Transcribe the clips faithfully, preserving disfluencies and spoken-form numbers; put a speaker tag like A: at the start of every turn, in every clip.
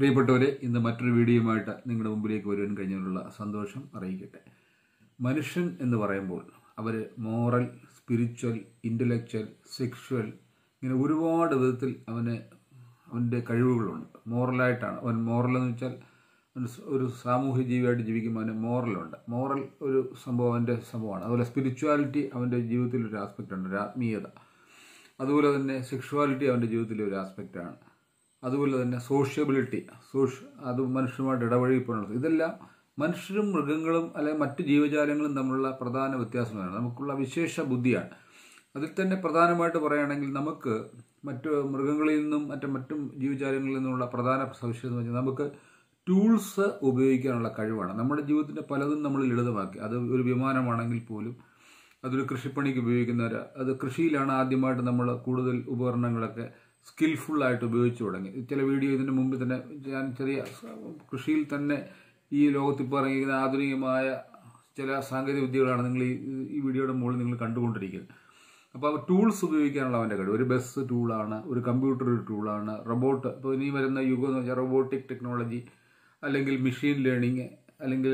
A: പ്രിയപ്പെട്ടവരെ, ഇന്ന് മറ്റൊരു വീഡിയോയുമായിട്ട് നിങ്ങളുടെ മുമ്പിലേക്ക് വരുവാൻ കഴിഞ്ഞതിലുള്ള സന്തോഷം അറിയിക്കട്ടെ. മനുഷ്യൻ എന്ന് പറയുമ്പോൾ അവർ മോറൽ, സ്പിരിച്വൽ, ഇൻ്റലക്ച്വൽ, സെക്ഷുവൽ ഇങ്ങനെ ഒരുപാട് വിധത്തിൽ അവന് അവൻ്റെ കഴിവുകളുണ്ട്. മോറലായിട്ടാണ് അവൻ. മോറൽ എന്ന് വെച്ചാൽ ഒരു സാമൂഹ്യ ജീവിയായിട്ട് ജീവിക്കുമ്പോൾ അവന് മോറലുണ്ട്. മോറൽ ഒരു സംഭവം അവൻ്റെ സംഭവമാണ്. അതുപോലെ സ്പിരിച്വാലിറ്റി അവൻ്റെ ജീവിതത്തിൽ ഒരു ആസ്പെക്റ്റ് ഉണ്ട്, ഒരു ആത്മീയത. അതുപോലെ തന്നെ സെക്ഷുവാലിറ്റി അവൻ്റെ ജീവിതത്തിലെ ഒരു ആസ്പെക്റ്റാണ്. അതുപോലെ തന്നെ സോഷ്യബിലിറ്റി, സോഷ്യ അത് മനുഷ്യരുമായിട്ട് ഇടപഴകിപ്പോഴുള്ളത്. ഇതെല്ലാം മനുഷ്യരും മൃഗങ്ങളും അല്ലെങ്കിൽ മറ്റ് ജീവജാലങ്ങളും തമ്മിലുള്ള പ്രധാന വ്യത്യാസമാണ്. നമുക്കുള്ള വിശേഷ ബുദ്ധിയാണ്. അതിൽ തന്നെ പ്രധാനമായിട്ട് പറയുകയാണെങ്കിൽ നമുക്ക് മറ്റ് മൃഗങ്ങളിൽ നിന്നും മറ്റു മറ്റും ജീവജാലങ്ങളിൽ നിന്നുള്ള പ്രധാന സവിശേഷത എന്ന് വെച്ചാൽ നമുക്ക് ടൂൾസ് ഉപയോഗിക്കാനുള്ള കഴിവാണ്. നമ്മുടെ ജീവിതത്തിൻ്റെ പലതും നമ്മൾ ലളിതമാക്കി. അത് ഒരു വിമാനമാണെങ്കിൽ പോലും അതൊരു കൃഷിപ്പണിക്ക് ഉപയോഗിക്കുന്നവർ, അത് കൃഷിയിലാണ് ആദ്യമായിട്ട് നമ്മൾ കൂടുതൽ ഉപകരണങ്ങളൊക്കെ സ്കിൽഫുള്ളായിട്ട് ഉപയോഗിച്ച് തുടങ്ങി. ചില വീഡിയോ ഇതിന് മുമ്പ് തന്നെ ഞാൻ ചെറിയ കൃഷിയിൽ തന്നെ ഈ ലോകത്തിപ്പോൾ ഇറങ്ങിയിരിക്കുന്ന ആധുനികമായ ചില സാങ്കേതിക വിദ്യകളാണ് നിങ്ങൾ ഈ ഈ വീഡിയോയുടെ മുകളിൽ നിങ്ങൾ കണ്ടുകൊണ്ടിരിക്കുന്നത്. അപ്പോൾ ടൂൾസ് ഉപയോഗിക്കാനുള്ള അവൻ്റെ കഴിവ്. ഒരു ബസ് ടൂളാണ്, ഒരു കമ്പ്യൂട്ടർ ഒരു ടൂളാണ്, റോബോട്ട്. ഇപ്പോൾ ഇനി വരുന്ന യുഗം എന്ന് വെച്ചാൽ റോബോട്ടിക് ടെക്നോളജി, അല്ലെങ്കിൽ മെഷീൻ ലേണിങ്, അല്ലെങ്കിൽ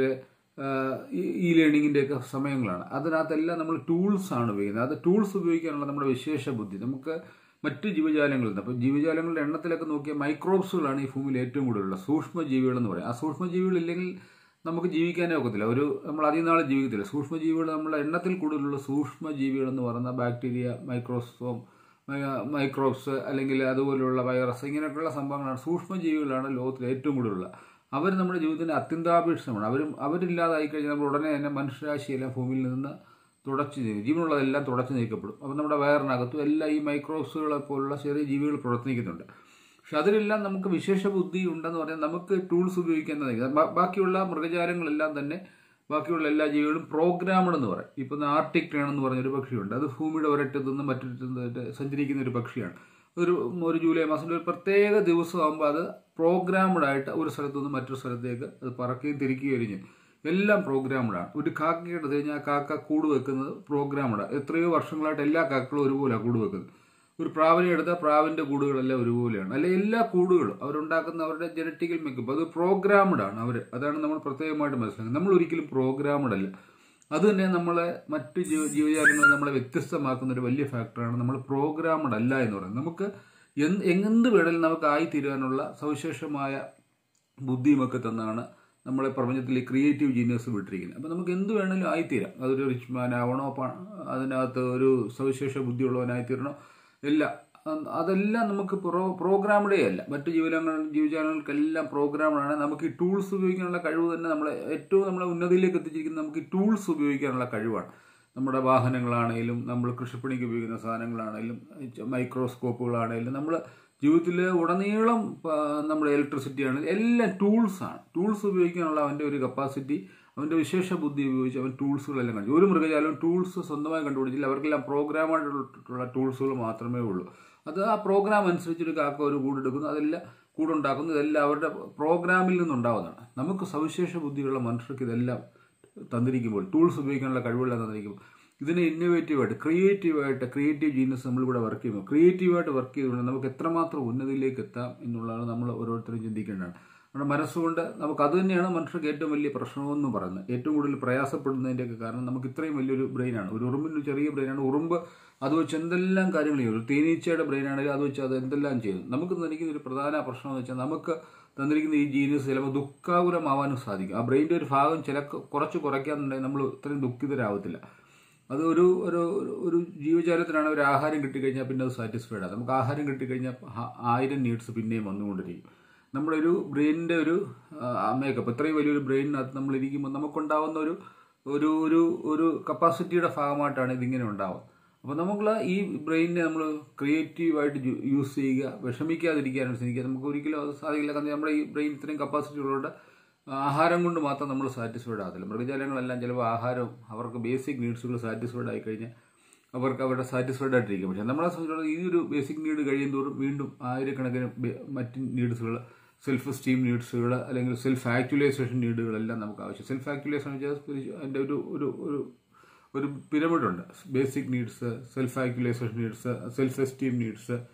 A: ഈ ലേണിങ്ങിൻ്റെയൊക്കെ സമയങ്ങളാണ്. അതിനകത്തെല്ലാം നമ്മൾ ടൂൾസാണ് ഉപയോഗിക്കുന്നത്. അത് ടൂൾസ് ഉപയോഗിക്കാനുള്ള നമ്മുടെ വിശേഷ ബുദ്ധി നമുക്ക് മറ്റ് ജീവജാലങ്ങളിൽ നിന്ന്. അപ്പോൾ ജീവജാലങ്ങളുടെ എണ്ണത്തിലൊക്കെ നോക്കിയാൽ മൈക്രോബ്സുകളാണ് ഈ ഭൂമിയിൽ ഏറ്റവും കൂടുതലുള്ള സൂക്ഷ്മജീവികളെന്ന് പറയും. ആ സൂക്ഷ്മജീവികളില്ലെങ്കിൽ നമുക്ക് ജീവിക്കാനേ ഒക്കത്തില്ല. ഒരു നമ്മൾ അധികം നാൾ ജീവിക്കത്തില്ല. സൂക്ഷ്മജീവികൾ നമ്മളെ എണ്ണത്തിൽ കൂടുതലുള്ള സൂക്ഷ്മജീവികളെന്ന് പറയുന്ന ബാക്ടീരിയ, മൈക്രോസോം, മൈക്രോബ്സ്, അല്ലെങ്കിൽ അതുപോലെയുള്ള വൈറസ്, ഇങ്ങനെയൊക്കെയുള്ള സംഭവങ്ങളാണ്. സൂക്ഷ്മജീവികളാണ് ലോകത്തിൽ ഏറ്റവും കൂടുതലുള്ള. അവർ നമ്മുടെ ജീവിതത്തിന് അത്യന്താപേക്ഷിതമാണ്. അവരും അവരില്ലാതായി കഴിഞ്ഞാൽ നമ്മൾ ഉടനെ തന്നെ മനുഷ്യരാശിയെല്ലാം ഭൂമിയിൽ നിന്ന് തുടച്ചു നീക്കും. ജീവനുള്ളതെല്ലാം തുടച്ചു നീക്കപ്പെടും. അപ്പോൾ നമ്മുടെ വയറിനകത്തും എല്ലാം ഈ മൈക്രോബ്സുകളെ പോലുള്ള ചെറിയ ജീവികൾ പ്രവർത്തിക്കുന്നുണ്ട്. പക്ഷെ അതിലെല്ലാം നമുക്ക് വിശേഷ ബുദ്ധി ഉണ്ടെന്ന് പറഞ്ഞാൽ നമുക്ക് ടൂൾസ് ഉപയോഗിക്കാൻ. ബാക്കിയുള്ള മൃഗജാലങ്ങളെല്ലാം തന്നെ, ബാക്കിയുള്ള എല്ലാ ജീവികളും പ്രോഗ്രാമഡ് എന്ന് പറയും. ഇപ്പം ആർട്ടിക് ടേൺ എന്ന് പറഞ്ഞൊരു പക്ഷിയുണ്ട്. അത് ഭൂമിയുടെ ഒരറ്റത്തു നിന്നും മറ്റൊരു സഞ്ചരിക്കുന്ന ഒരു പക്ഷിയാണ്. ഒരു ഒരു ജൂലൈ മാസത്തിൽ ഒരു പ്രത്യേക ദിവസമാകുമ്പോൾ അത് പ്രോഗ്രാമഡായിട്ട് ഒരു സ്ഥലത്തു നിന്ന് മറ്റൊരു സ്ഥലത്തേക്ക് അത് പറക്കുകയും തിരിക്കുകയും ചെയ്യും. എല്ലാം പ്രോഗ്രാമഡാണ്. ഒരു കാക്കയ്ക്ക് എടുത്തു കഴിഞ്ഞാൽ ആ കാക്ക കൂട് വെക്കുന്നത് പ്രോഗ്രാമഡാണ്. എത്രയോ വർഷങ്ങളായിട്ട് എല്ലാ കാക്കകളും ഒരുപോലെയാണ് കൂട് വെക്കുന്നത്. ഒരു പ്രാവിനെ എടുത്താൽ പ്രാവിൻ്റെ കൂടുകളെല്ലാം ഒരുപോലെയാണ്. അല്ലെ എല്ലാ കൂടുകളും അവരുണ്ടാക്കുന്ന അവരുടെ ജനറ്റിക്കൽ മേക്കപ്പ് അത് പ്രോഗ്രാമഡാണ് അവർ. അതാണ് നമ്മൾ പ്രത്യേകമായിട്ട് മനസ്സിലാക്കുന്നത്. നമ്മൾ ഒരിക്കലും പ്രോഗ്രാമഡ് അല്ല. അത് തന്നെ നമ്മളെ മറ്റ് ജീവ ജീവജാലങ്ങൾ നമ്മളെ വ്യത്യസ്തമാക്കുന്ന ഒരു വലിയ ഫാക്ടറാണ് നമ്മൾ പ്രോഗ്രാമഡ് അല്ല എന്ന് പറയുന്നത്. നമുക്ക് എന്ത് എന്ത് വേണമെങ്കിലും നമുക്ക് ആയിത്തീരാനുള്ള സവിശേഷമായ ബുദ്ധിയുമൊക്കെ തന്നാണ് നമ്മളെ പ്രപഞ്ചത്തിൽ ഈ ക്രിയേറ്റീവ് ജീനിയസ് വിട്ടിരിക്കുന്നത്. അപ്പോൾ നമുക്ക് എന്ത് വേണമെങ്കിലും ആയിത്തീരാം. അതൊരു റിച്ച് മാൻ ആവണോ, അതിനകത്ത് ഒരു സവിശേഷ ബുദ്ധിയുള്ളവനായിത്തീരണോ, എല്ലാം അതെല്ലാം നമുക്ക് പ്രോ പ്രോഗ്രാമഡേ അല്ല. മറ്റു ജീവജാലങ്ങൾ ജീവജാലങ്ങൾക്കെല്ലാം പ്രോഗ്രാമഡാണ്. നമുക്ക് ഈ ടൂൾസ് ഉപയോഗിക്കാനുള്ള കഴിവ് തന്നെ നമ്മളെ ഏറ്റവും നമ്മളെ ഉന്നതിയിലേക്ക് എത്തിച്ചിരിക്കുന്നത് നമുക്ക് ഈ ടൂൾസ് ഉപയോഗിക്കാനുള്ള കഴിവാണ്. നമ്മുടെ വാഹനങ്ങളാണെങ്കിലും, നമ്മൾ കൃഷിപ്പണിക്ക് ഉപയോഗിക്കുന്ന സാധനങ്ങളാണെങ്കിലും, മൈക്രോസ്കോപ്പുകളാണെങ്കിലും, നമ്മൾ ജീവിതത്തിൽ ഉടനീളം നമ്മുടെ ഇലക്ട്രിസിറ്റി ആണെങ്കിലും എല്ലാം ടൂൾസാണ്. ടൂൾസ് ഉപയോഗിക്കാനുള്ള അവൻ്റെ ഒരു കപ്പാസിറ്റി, അവൻ്റെ വിശേഷ ബുദ്ധി ഉപയോഗിച്ച് അവൻ ടൂൾസുകളെല്ലാം കണ്ടു. ഒരു മൃഗജാലം ടൂൾസ് സ്വന്തമായി കണ്ടുപിടിച്ചില്ല. അവർക്കെല്ലാം പ്രോഗ്രാമായിട്ടുള്ള ടൂൾസുകൾ മാത്രമേ ഉള്ളൂ. അത് ആ പ്രോഗ്രാം അനുസരിച്ചൊരു കാക്ക ഒരു കൂടെടുക്കുന്നു, അതെല്ലാം കൂടുണ്ടാക്കുന്നു. ഇതെല്ലാം അവരുടെ പ്രോഗ്രാമിൽ നിന്നുണ്ടാവുന്നതാണ്. നമുക്ക് സവിശേഷ ബുദ്ധിയുള്ള മനുഷ്യർക്ക് ഇതെല്ലാം തന്നിരിക്കുമ്പോൾ, ടൂൾസ് ഉപയോഗിക്കാനുള്ള കഴിവുകളെല്ലാം തന്നിരിക്കുമ്പോൾ, ഇതിനെ ഇന്നോവേറ്റീവായിട്ട് ക്രിയേറ്റീവായിട്ട് ക്രിയേറ്റീവ് ജീനിയസ് നമ്മളിവിടെ വർക്ക് ചെയ്യുമ്പോൾ, ക്രിയേറ്റീവായിട്ട് വർക്ക് ചെയ്തുകൊണ്ട് നമുക്ക് എത്രമാത്രം ഉന്നതിയിലേക്ക് എത്താം എന്നുള്ളതാണ് നമ്മൾ ഓരോരുത്തരും ചിന്തിക്കേണ്ടതാണ്. നമ്മുടെ മനസ്സുകൊണ്ട് നമുക്ക് അത് തന്നെയാണ് മനുഷ്യർക്ക് ഏറ്റവും വലിയ പ്രശ്നമെന്ന് പറയുന്നത്. ഏറ്റവും കൂടുതൽ പ്രയാസപ്പെടുന്നതിൻ്റെയൊക്കെ കാരണം നമുക്ക് ഇത്രയും വലിയൊരു ബ്രെയിനാണ്. ഒരു ഉറുമ്പിൻ്റെ ചെറിയ ബ്രെയിനാണ്. ഉറുമ്പ് അത് വെച്ച് എന്തെല്ലാം കാര്യങ്ങൾ ചെയ്യും. ഒരു തേനീച്ചയുടെ ബ്രെയിനാണെങ്കിൽ അത് വെച്ച് അത് എന്തെല്ലാം ചെയ്യും. നമുക്ക് തന്നിരിക്കുന്ന ഒരു പ്രധാന പ്രശ്നം എന്ന് വെച്ചാൽ നമുക്ക് തന്നിരിക്കുന്ന ഈ ജീനിയസ് ചിലപ്പോൾ ദുഃഖാകുലമാവാനും സാധിക്കും. ആ ബ്രെയിൻ്റെ ഒരു ഭാഗം ചില കുറച്ച് കുറയ്ക്കാന്നുണ്ടെങ്കിൽ നമ്മൾ ഇത്രയും ദുഃഖിതരാവത്തില്ല. അത് ഒരു ഒരു ഒരു ജീവജാലത്തിനാണ് ഒരു ആഹാരം കിട്ടിക്കഴിഞ്ഞാൽ പിന്നെ അത് സാറ്റിസ്ഫൈഡ് ആണ്. നമുക്ക് ആഹാരം കിട്ടിക്കഴിഞ്ഞാൽ ആയിരം നീഡ്സ് പിന്നെയും വന്നുകൊണ്ടിരിക്കും. നമ്മുടെ ഒരു ബ്രെയിനിൻ്റെ ഒരു മേക്കപ്പ്, ഇത്രയും വലിയൊരു ബ്രെയിനകത്ത് നമ്മൾ ഇരിക്കുമ്പോൾ നമുക്കുണ്ടാവുന്ന ഒരു ഒരു ഒരു ഒരു കപ്പാസിറ്റിയുടെ ഭാഗമായിട്ടാണ് ഇതിങ്ങനെ ഉണ്ടാവുക. അപ്പോൾ നമ്മൾ ഈ ബ്രെയിനിനെ നമ്മൾ ക്രിയേറ്റീവായിട്ട് യൂസ് ചെയ്യുക, വിഷമിക്കാതിരിക്കാനാണ് ശ്രമിക്കുക. നമുക്ക് ഒരിക്കലും അത് സാധിക്കില്ല. കാരണം നമ്മുടെ ഈ ബ്രെയിൻ ഇത്രയും കപ്പാസിറ്റി ഉള്ളതുകൊണ്ട് ആഹാരം കൊണ്ട് മാത്രം നമ്മൾ സാറ്റിസ്ഫൈഡ് ആകത്തില്ല. മൃഗജാലങ്ങളെല്ലാം ചിലപ്പോൾ ആഹാരവും അവർക്ക് ബേസിക് നീഡ്സുകൾ സാറ്റിസ്ഫൈഡ് ആയി കഴിഞ്ഞാൽ അവർക്ക് അവരുടെ സാറ്റിസ്ഫൈഡ് ആയിട്ടിരിക്കും. പക്ഷേ നമ്മളെ സംബന്ധിച്ചിടത്തോളം ഈ ഒരു ബേസിക് നീഡ് കഴിയും തോറും വീണ്ടും ആയിരക്കണക്കിന് മറ്റ് നീഡ്സുകൾ, സെൽഫ് എസ്റ്റീം നീഡ്സുകൾ, അല്ലെങ്കിൽ സെൽഫ് ആക്ച്വലൈസേഷൻ നീഡുകളെല്ലാം നമുക്ക് ആവശ്യം. സെൽഫ് ആക്ച്വലൈസേഷൻ വെച്ചാൽ അതിൻ്റെ ഒരു ഒരു ഒരു ഒരു പിരമിഡുണ്ട്. Basic needs, self actualization needs, self esteem needs,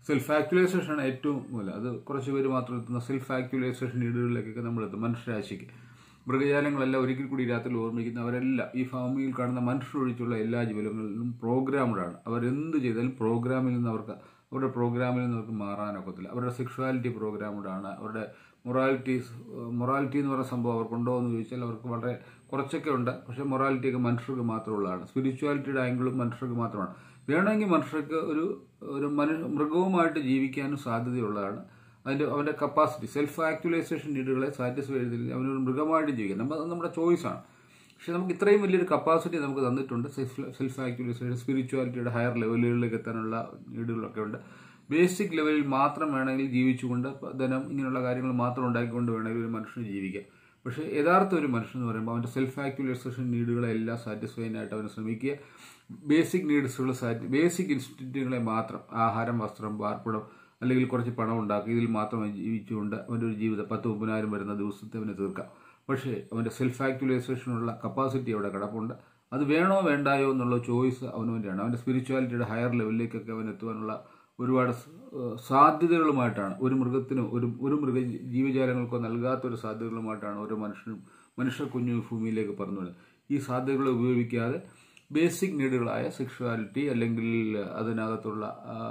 A: self ആക്ച്വലൈസേഷനാണ് ഏറ്റവും മൂലം. അത് കുറച്ച് പേര് മാത്രം എത്തുന്ന സെൽഫ് ആക്ച്വലൈസേഷൻ നീഡുകളിലേക്കൊക്കെ നമ്മളെത്തും. മനുഷ്യരാശിക്ക് മൃഗജാലങ്ങളെല്ലാം ഒരിക്കൽ കൂടി രാത്രി ഓർമ്മിക്കുന്നവരെല്ലാം ഈ ഭൂമിയിൽ കാണുന്ന മനുഷ്യരൊഴിച്ചുള്ള എല്ലാ ജീവജാലങ്ങളിലും പ്രോഗ്രാംഡാണ്. അവരെന്ത് ചെയ്താലും പ്രോഗ്രാമിൽ നിന്ന് അവർക്ക് അവരുടെ പ്രോഗ്രാമിൽ നിന്ന് അവർക്ക് മാറാനൊക്കത്തില്ല. അവരുടെ സെക്ഷുവാലിറ്റി പ്രോഗ്രാംഡാണ്. അവരുടെ മൊറാലിറ്റീസ് മൊറാലിറ്റി എന്ന് പറയുന്ന സംഭവം അവർക്കുണ്ടോ എന്ന് ചോദിച്ചാൽ അവർക്ക് വളരെ കുറച്ചൊക്കെ ഉണ്ട്. പക്ഷേ മൊറാലിറ്റിയൊക്കെ മനുഷ്യർക്ക് മാത്രമുള്ളതാണ്. സ്പിരിച്വാലിറ്റിയുടെ ആംഗിളും മനുഷ്യർക്ക് മാത്രമാണ്. വേണമെങ്കിൽ മനുഷ്യർക്ക് ഒരു ഒരു മനു മൃഗവുമായിട്ട് ജീവിക്കാനും സാധ്യതയുള്ളതാണ്. അതിൻ്റെ അവൻ്റെ കപ്പാസിറ്റി സെൽഫ് ആക്ച്വലൈസേഷൻ നീഡുകളെ സാറ്റിസ്ഫൈ ചെയ്തില്ല അവനൊരു മൃഗമായിട്ട് ജീവിക്കാം. നമ്മൾ നമ്മുടെ ചോയ്സാണ്. പക്ഷെ നമുക്ക് ഇത്രയും വലിയൊരു കപ്പാസിറ്റി നമുക്ക് തന്നിട്ടുണ്ട്. സെൽഫ് സെൽഫ് ആക്ച്വലൈസേഷൻ സ്പിരിച്വാലിറ്റിയുടെ ഹയർ ലെവലുകളിലേക്ക് എത്താനുള്ള നീഡുകളൊക്കെ ഉണ്ട്. ബേസിക് ലെവലിൽ മാത്രം വേണമെങ്കിൽ ജീവിച്ചുകൊണ്ട് ധനം ഇങ്ങനെയുള്ള കാര്യങ്ങൾ മാത്രം ഉണ്ടാക്കിക്കൊണ്ട് വേണമെങ്കിൽ ഒരു മനുഷ്യന് ജീവിക്കാം. പക്ഷേ യഥാർത്ഥ ഒരു മനുഷ്യൻ എന്ന് പറയുമ്പോൾ അവൻ്റെ സെൽഫ് ആക്ച്വലൈസേഷൻ നീഡുകളെല്ലാം സാറ്റിസ്ഫൈ ചെയ്യാനായിട്ട് അവന് ശ്രമിക്കുക. ബേസിക് നീഡ്സുകൾ സാറ്റി ബേസിക് ഇൻസ്റ്റിറ്റ്യൂട്ടുകളെ മാത്രം ആഹാരം, വസ്ത്രം, പാർപ്പിടം അല്ലെങ്കിൽ കുറച്ച് പണം ഉണ്ടാക്കുക ഇതിൽ മാത്രം ജീവിച്ചുകൊണ്ട് അവൻ്റെ ഒരു ജീവിതം പത്ത് മുപ്പതിനായിരം വരുന്ന ദിവസത്തെ അവന് തീർക്കാം. പക്ഷേ അവൻ്റെ സെൽഫ് ആക്ച്വലൈസേഷനുള്ള കപ്പാസിറ്റി അവിടെ കിടപ്പുണ്ട്. അത് വേണോ വേണ്ടായോ എന്നുള്ള ചോയ്സ് അവന് വേണ്ടിയാണ്. അവൻ്റെ സ്പിരിച്വാലിറ്റിയുടെ ഹയർ ലെവലിലേക്കൊക്കെ അവൻ എത്തുവാനുള്ള ഒരുപാട് സാധ്യതകളുമായിട്ടാണ് ഒരു മൃഗത്തിനോ ഒരു ഒരു മൃഗ ജീവജാലങ്ങൾക്കോ നൽകാത്തൊരു സാധ്യതകളുമായിട്ടാണ് ഓരോ മനുഷ്യനും മനുഷ്യ കുഞ്ഞു ഭൂമിയിലേക്ക് പറഞ്ഞു വരുന്നത്. ഈ സാധ്യതകളെ ഉപയോഗിക്കാതെ ബേസിക് നീഡുകളായ സെക്ഷുവാലിറ്റി അല്ലെങ്കിൽ അതിനകത്തുള്ള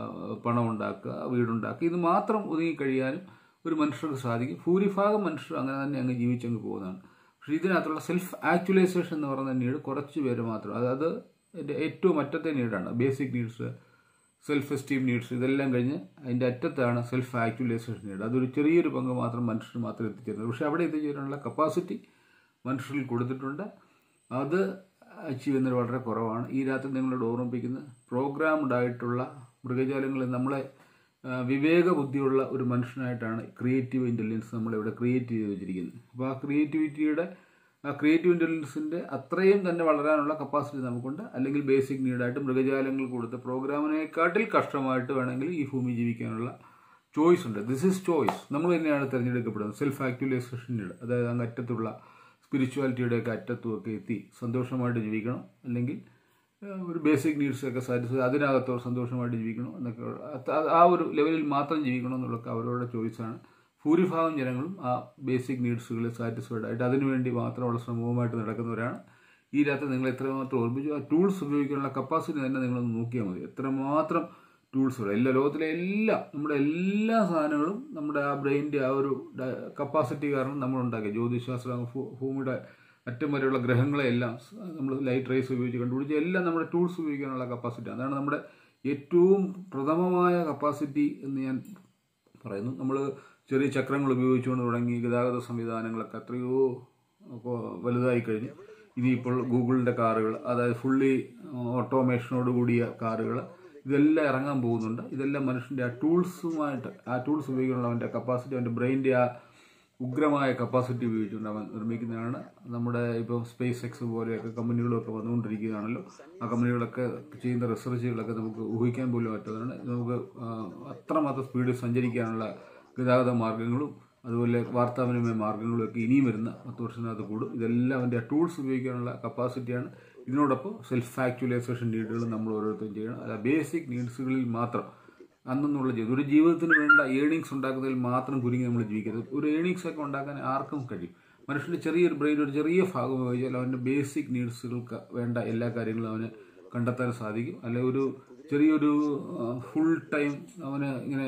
A: പണം ഉണ്ടാക്കുക, വീടുണ്ടാക്കുക ഇത് മാത്രം ഒതുങ്ങിക്കഴിയാനും ഒരു മനുഷ്യർക്ക് സാധിക്കും. ഭൂരിഭാഗം മനുഷ്യർ അങ്ങനെ തന്നെ അങ്ങ് ജീവിച്ചങ്ങ് പോകുന്നതാണ്. പക്ഷേ ഇതിനകത്തുള്ള സെൽഫ് ആക്ച്വലൈസേഷൻ എന്ന് പറയുന്ന നീഡ് കുറച്ച് പേര് മാത്രം, അതായത് എൻ്റെ ഏറ്റവും അറ്റത്തെ നീഡാണ്. Basic needs, self esteem needs ഇതെല്ലാം കഴിഞ്ഞ് അതിൻ്റെ അറ്റത്താണ് സെൽഫ് ആക്ച്വലൈസേഷൻ നീഡ്. അതൊരു ചെറിയൊരു പങ്ക് മാത്രം മനുഷ്യർ മാത്രം എത്തിച്ചേരുന്നത്. പക്ഷേ അവിടെ എത്തിച്ചേരാനുള്ള കപ്പാസിറ്റി മനുഷ്യരിൽ കൊടുത്തിട്ടുണ്ട്. അത് അച്ചീവ് ചെയ്യുന്നത് വളരെ കുറവാണ്. ഈ രാത്രി നിങ്ങളോട് ഓർമ്മിപ്പിക്കുന്ന പ്രോഗ്രാംഡ് ആയിട്ടുള്ള മൃഗജാലങ്ങളിൽ നമ്മളെ വിവേക ബുദ്ധിയുള്ള ഒരു മനുഷ്യനായിട്ടാണ് ക്രിയേറ്റീവ് ഇൻ്റലിജൻസ് നമ്മളിവിടെ ക്രിയേറ്റ് ചെയ്ത് വെച്ചിരിക്കുന്നത്. അപ്പോൾ ആ ക്രിയേറ്റിവിറ്റിയുടെ ആ ക്രിയേറ്റീവ് ഇൻ്റലിജൻസിൻ്റെ അത്രയും തന്നെ വളരാനുള്ള കപ്പാസിറ്റി നമുക്കുണ്ട്. അല്ലെങ്കിൽ ബേസിക് നീഡായിട്ട് മൃഗജാലങ്ങൾ കൊടുത്ത പ്രോഗ്രാമിനെക്കാട്ടിൽ കഷ്ടമായിട്ട് വേണമെങ്കിൽ ഈ ഭൂമി ജീവിക്കാനുള്ള ചോയ്സ് ഉണ്ട്. This is choice. നമ്മൾ തന്നെയാണ് തിരഞ്ഞെടുക്കപ്പെടുന്നത്. സെൽഫ് ആക്ച്വലൈസേഷൻ നീഡ്, അതായത് അങ്ങ് അറ്റത്തുള്ള സ്പിരിച്വാലിറ്റിയുടെയൊക്കെ അറ്റത്തുമൊക്കെ എത്തി സന്തോഷമായിട്ട് ജീവിക്കണം, അല്ലെങ്കിൽ ഒരു ബേസിക് നീഡ്സൊക്കെ സാറ്റിസ്ഫൈ അതിനകത്തോ സന്തോഷമായിട്ട് ജീവിക്കണം എന്നൊക്കെ ആ ഒരു ലെവലിൽ മാത്രം ജീവിക്കണം എന്നുള്ളതൊക്കെ അവരുടെ ചോയ്സാണ്. ഭൂരിഭാഗം ജനങ്ങളും ആ ബേസിക് നീഡ്സുകൾ സാറ്റിസ്ഫൈഡ് ആയിട്ട് അതിനുവേണ്ടി മാത്രമുള്ള ശ്രമവുമായിട്ട് നടക്കുന്നവരാണ്. ഈ രാത്രി നിങ്ങൾ എത്രമാത്രം ഓർമ്മിച്ചു ആ ടൂൾസ് ഉപയോഗിക്കാനുള്ള കപ്പാസിറ്റി തന്നെ നിങ്ങളൊന്ന് നോക്കിയാൽ മതി. എത്രമാത്രം ടൂൾസുകൾ എല്ലാ ലോകത്തിലെ എല്ലാ നമ്മുടെ എല്ലാ സാധനങ്ങളും നമ്മുടെ ആ ബ്രെയിനിൻ്റെ ആ ഒരു കപ്പാസിറ്റി കാരണം നമ്മൾ ഉണ്ടാക്കിയ ജ്യോതിശാസ്ത്രം ഭൂമിയുടെ അറ്റം വരെയുള്ള ഗ്രഹങ്ങളെല്ലാം നമ്മൾ ലൈറ്റ് റേസ് ഉപയോഗിച്ച് കണ്ടുപിടിച്ച് എല്ലാം നമ്മുടെ ടൂൾസ് ഉപയോഗിക്കാനുള്ള കപ്പാസിറ്റി. അതാണ് നമ്മുടെ ഏറ്റവും പ്രഥമമായ കപ്പാസിറ്റി എന്ന് ഞാൻ പറയുന്നു. നമ്മൾ ചെറിയ ചക്രങ്ങൾ ഉപയോഗിച്ചുകൊണ്ട് തുടങ്ങി ഗതാഗത സംവിധാനങ്ങളൊക്കെ എത്രയോ വലുതായി കഴിഞ്ഞു. ഇനിയിപ്പോൾ ഗൂഗിളിൻ്റെ കാറുകൾ, അതായത് ഫുള്ളി ഓട്ടോമേഷനോട് കൂടിയ കാറുകൾ ഇതെല്ലാം ഇറങ്ങാൻ പോകുന്നുണ്ട്. ഇതെല്ലാം മനുഷ്യൻ്റെ ആ ടൂൾസുമായിട്ട് ആ ടൂൾസ് ഉപയോഗിക്കാനുള്ള അവൻ്റെ കപ്പാസിറ്റി, അവൻ്റെ ബ്രെയിനിൻ്റെ ആ ഉഗ്രമായ കപ്പാസിറ്റി ഉപയോഗിച്ചുകൊണ്ട് അവൻ നിർമ്മിക്കുന്നതാണ്. നമ്മുടെ ഇപ്പോൾ സ്പേസ് എക്സ് പോലെയൊക്കെ കമ്പനികളൊക്കെ വന്നുകൊണ്ടിരിക്കുകയാണല്ലോ. ആ കമ്പനികളൊക്കെ ചെയ്യുന്ന റിസർച്ചുകളൊക്കെ നമുക്ക് ഊഹിക്കാൻ പോലും പറ്റുന്നതാണ്. നമുക്ക് അത്രമാത്രം സ്പീഡിൽ സഞ്ചരിക്കാനുള്ള ഗതാഗത മാർഗ്ഗങ്ങളും അതുപോലെ വാർത്താവിനിമയ മാർഗ്ഗങ്ങളും ഒക്കെ ഇനിയും വരുന്ന പത്ത് വർഷത്തിനകത്ത് കൂടും. ഇതെല്ലാം അവൻ്റെ ആ ടൂൾസ് ഉപയോഗിക്കാനുള്ള കപ്പാസിറ്റിയാണ്. ഇതിനോടൊപ്പം സെൽഫ് ആക്ച്വലൈസേഷൻ നീഡുകൾ നമ്മൾ ഓരോരുത്തരും ചെയ്യണം. അല്ല ബേസിക് നീഡ്സുകളിൽ മാത്രം അന്നുള്ള ജീവിതം ഒരു ജീവിതത്തിന് വേണ്ട ഏണിങ്സ് ഉണ്ടാക്കുന്നതിൽ മാത്രം കുരുങ്ങി നമ്മൾ ജീവിക്കരുത്. ഒരു ഏണിങ്സ് ഒക്കെ ഉണ്ടാക്കാൻ ആർക്കും കഴിയും. മനുഷ്യൻ്റെ ചെറിയൊരു ബ്രെയിൻ ഒരു ചെറിയ ഭാഗം ഉപയോഗിച്ചാൽ അവൻ്റെ ബേസിക് നീഡ്സുകൾക്ക് വേണ്ട എല്ലാ കാര്യങ്ങളും അവന് കണ്ടെത്താൻ സാധിക്കും. അല്ലെ ഒരു ചെറിയൊരു ഫുൾ ടൈം അവന് ഇങ്ങനെ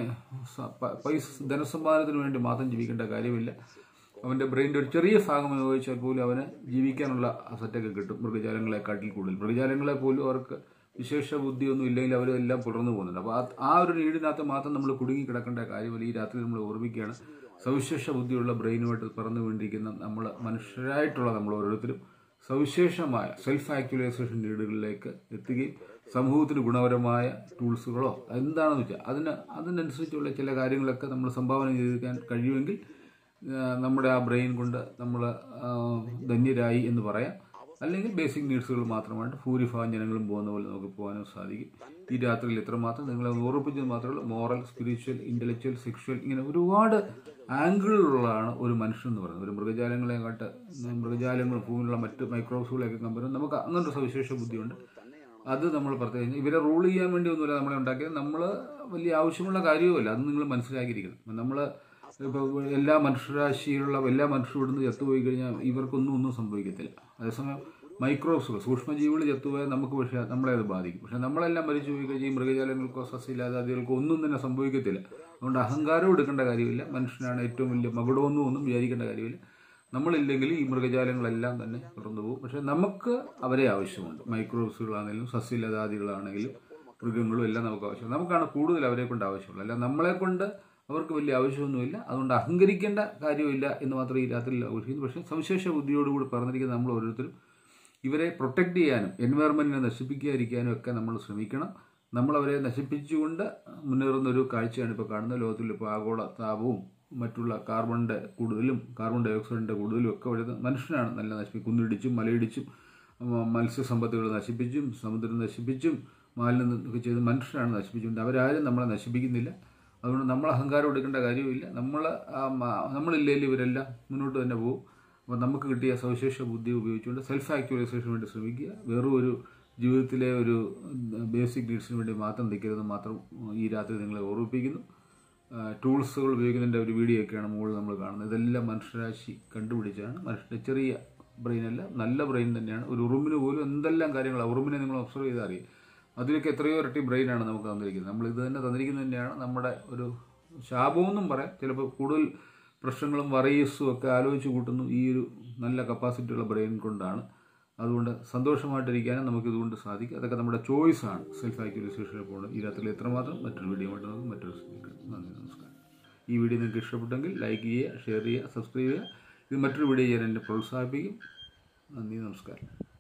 A: പൈസ ധനസമ്പാദനത്തിന് വേണ്ടി മാത്രം ജീവിക്കേണ്ട കാര്യമില്ല. അവൻ്റെ ബ്രെയിൻ്റെ ഒരു ചെറിയ ഭാഗം ഉപയോഗിച്ചാൽ പോലും അവന് ജീവിക്കാനുള്ള സെറ്റൊക്കെ കിട്ടും. മൃഗജാലങ്ങളെക്കാട്ടിൽ കൂടുതൽ മൃഗജാലങ്ങളെ പോലും അവർക്ക് വിശേഷ ബുദ്ധിയൊന്നും ഇല്ലെങ്കിൽ അവരെല്ലാം പുലർന്നു പോകുന്നുണ്ട്. അപ്പോൾ ആ ഒരു നീഡിനകത്ത് മാത്രം നമ്മൾ കുടുങ്ങി കിടക്കേണ്ട കാര്യമില്ല. ഈ രാത്രി നമ്മൾ ഓർമ്മിക്കുകയാണ്, സവിശേഷ ബുദ്ധിയുള്ള ബ്രെയിനുമായിട്ട് പറന്നു കൊണ്ടിരിക്കുന്ന നമ്മൾ മനുഷ്യരായിട്ടുള്ള നമ്മൾ ഓരോരുത്തരും സവിശേഷമായ സെൽഫ് ആക്ച്വലൈസേഷൻ നീഡുകളിലേക്ക് എത്തുകയും സമൂഹത്തിന് ഗുണപരമായ ടൂൾസുകളോ എന്താണെന്ന് വെച്ചാൽ അതിന് അതിനനുസരിച്ചുള്ള ചില കാര്യങ്ങളൊക്കെ നമ്മൾ സംഭാവന ചെയ്തെടുക്കാൻ കഴിയുമെങ്കിൽ നമ്മുടെ ആ ബ്രെയിൻ കൊണ്ട് നമ്മൾ ധന്യരായി എന്ന് പറയാം. അല്ലെങ്കിൽ ബേസിക് നീഡ്സുകൾ മാത്രമായിട്ട് ഭൂരിഭാഗം ജനങ്ങളും പോകുന്ന പോലെ നമുക്ക് പോകാനും സാധിക്കും. ഈ രാത്രിയിൽ ഇത്രമാത്രം നിങ്ങളെ ഓർപ്പിച്ചത് മാത്രമേ ഉള്ളൂ. മോറൽ, സ്പിരിച്വൽ, ഇൻ്റലക്ച്വൽ, സെക്ഷുവൽ ഇങ്ങനെ ഒരുപാട് ആംഗിളുകളാണ് ഒരു മനുഷ്യൻ എന്ന് പറയുന്നത്. ഒരു മൃഗജാലങ്ങളെക്കാട്ട് മൃഗജാലങ്ങൾ ഭൂമിയിലുള്ള മറ്റ് മൈക്രോബ്സുകളെയൊക്കെ കമ്പയർ നമുക്ക് അങ്ങനൊരു സവിശേഷ ബുദ്ധിയുണ്ട്. അത് നമ്മൾ പ്രത്യേകിച്ച് ഇവരെ റൂൾ ചെയ്യാൻ വേണ്ടി ഒന്നുമില്ല നമ്മളെ ഉണ്ടാക്കിയത്. നമ്മൾ വലിയ ആവശ്യമുള്ള കാര്യവുമല്ല, അത് നിങ്ങൾ മനസ്സിലാക്കിയിരിക്കണം. നമ്മൾ ഇപ്പോൾ എല്ലാ മനുഷ്യരാശിയിലുള്ള എല്ലാ മനുഷ്യരും ഇവിടുന്ന് ചത്തുപോയി കഴിഞ്ഞാൽ ഇവർക്കൊന്നും ഒന്നും സംഭവിക്കത്തില്ല. അതേസമയം മൈക്രോബ്സുകൾ, സൂക്ഷ്മജീവികൾ ചത്തുപോയാൽ നമുക്ക് പക്ഷേ നമ്മളെ അത് ബാധിക്കും. പക്ഷേ നമ്മളെല്ലാം മരിച്ചു പോയി കഴിഞ്ഞാൽ ഈ മൃഗജാലങ്ങൾക്കോ സസ്യജാതികൾക്കോ ഒന്നും തന്നെ സംഭവിക്കത്തില്ല. അതുകൊണ്ട് അഹങ്കാരം എടുക്കേണ്ട കാര്യമില്ല. മനുഷ്യനാണ് ഏറ്റവും വലിയ മകുടമൊന്നും ഒന്നും വിചാരിക്കേണ്ട കാര്യമില്ല. നമ്മളില്ലെങ്കിൽ ഈ മൃഗജാലങ്ങളെല്ലാം തന്നെ തുറന്നു പോകും. പക്ഷേ നമുക്ക് അവരെ ആവശ്യമുണ്ട്. മൈക്രോബ്സുകളാണെങ്കിലും സസ്യലതാദികളാണെങ്കിലും മൃഗങ്ങളും എല്ലാം നമുക്ക് ആവശ്യമുണ്ട്. നമുക്കാണ് കൂടുതൽ അവരെ കൊണ്ട് ആവശ്യമുള്ളത്. അല്ല നമ്മളെ കൊണ്ട് അവർക്ക് വലിയ ആവശ്യമൊന്നുമില്ല. അതുകൊണ്ട് അഹങ്കരിക്കേണ്ട കാര്യമില്ല എന്ന് മാത്രമേ ഈ രാത്രിയിൽ ആഘോഷിക്കുന്നു. പക്ഷേ സവിശേഷ ബുദ്ധിയോടുകൂടി പറഞ്ഞിരിക്കുന്ന നമ്മൾ ഓരോരുത്തരും ഇവരെ പ്രൊട്ടക്റ്റ് ചെയ്യാനും എൻവയറമെൻറ്റിനെ നശിപ്പിക്കാതിരിക്കാനും ഒക്കെ നമ്മൾ ശ്രമിക്കണം. നമ്മളവരെ നശിപ്പിച്ചുകൊണ്ട് മുന്നേറുന്നൊരു കാഴ്ചയാണ് ഇപ്പോൾ കാണുന്നത്. ലോകത്തിൽ ഇപ്പോൾ ആഗോള താപവും മറ്റുള്ള കാർബണിൻ്റെ കൂടുതലും കാർബൺ ഡൈ ഓക്സൈഡിൻ്റെ കൂടുതലും ഒക്കെ വരുന്നത് മനുഷ്യനാണ്. നല്ല നശിപ്പിക്കും, കുന്നിടിച്ചും മലയിടിച്ചും മത്സ്യസമ്പത്തുകൾ നശിപ്പിച്ചും സമുദ്രം നശിപ്പിച്ചും മാലിന്യം ഒക്കെ ചെയ്ത് മനുഷ്യനാണ് നശിപ്പിച്ചുകൊണ്ട്. അവരാരും നമ്മളെ നശിപ്പിക്കുന്നില്ല. അതുകൊണ്ട് നമ്മൾ അഹങ്കാരം എടുക്കേണ്ട കാര്യമില്ല. നമ്മൾ നമ്മളില്ലെങ്കിൽ ഇവരെല്ലാം മുന്നോട്ട് തന്നെ പോകും. അപ്പോൾ നമുക്ക് കിട്ടിയ സവിശേഷ ബുദ്ധി ഉപയോഗിച്ചുകൊണ്ട് സെൽഫ് ആക്ച്വലൈസേഷന് വേണ്ടി ശ്രമിക്കുക. വെറും ഒരു ജീവിതത്തിലെ ഒരു ബേസിക് നീഡ്സിന് വേണ്ടി മാത്രം നിൽക്കരുത് മാത്രം ഈ രാത്രി നിങ്ങളെ ഓർമ്മിപ്പിക്കുന്നു. ടൂൾസുകൾ ഉപയോഗിക്കുന്നതിൻ്റെ ഒരു വീഡിയോ ഒക്കെയാണ് മുകളിൽ നമ്മൾ കാണുന്നത്. ഇതെല്ലാം മനുഷ്യരാശി കണ്ടുപിടിച്ചാണ്. മനുഷ്യൻ്റെ ചെറിയ ബ്രെയിനല്ല, നല്ല ബ്രെയിൻ തന്നെയാണ്. ഒരു ഉറുമ്പിന് പോലും എന്തെല്ലാം കാര്യങ്ങളാണ്. ഉറുമ്പിനെ നിങ്ങൾ ഒബ്സർവ് ചെയ്താൽ അറിയാം. അതിലേക്ക് എത്രയോ ഇരട്ടി ബ്രെയിനാണ് നമുക്ക് തന്നിരിക്കുന്നത്. നമ്മൾ ഇത് തന്നെ തന്നിരിക്കുന്നത് തന്നെയാണ് നമ്മുടെ ഒരു ശാപമെന്നും പറയാം. ചിലപ്പോൾ കൂടുതൽ പ്രശ്നങ്ങളും വറീസും ഒക്കെ ആലോചിച്ച് കൂട്ടുന്നു ഈ ഒരു നല്ല കപ്പാസിറ്റിയുള്ള ബ്രെയിൻ കൊണ്ടാണ്. അതുകൊണ്ട് സന്തോഷമായിട്ടിരിക്കാനും നമുക്കിതുകൊണ്ട് സാധിക്കും. അതൊക്കെ നമ്മുടെ ചോയ്സാണ്. സെൽഫ് ആക്ച്വലൈസേഷനിൽ പോകുന്നത്. ഈ രാത്രിയിൽ എത്രമാത്രം മറ്റൊരു വീഡിയോ ആയിട്ട് നമുക്ക് മറ്റൊരു നന്ദി, നമസ്കാരം. ഈ വീഡിയോ നിങ്ങൾക്ക് ഇഷ്ടപ്പെട്ടെങ്കിൽ ലൈക്ക് ചെയ്യുക, ഷെയർ ചെയ്യുക, സബ്സ്ക്രൈബ് ചെയ്യുക. ഇത് മറ്റൊരു വീഡിയോ ചെയ്യാൻ എന്നെ പ്രോത്സാഹിപ്പിക്കും. നന്ദി, നമസ്കാരം.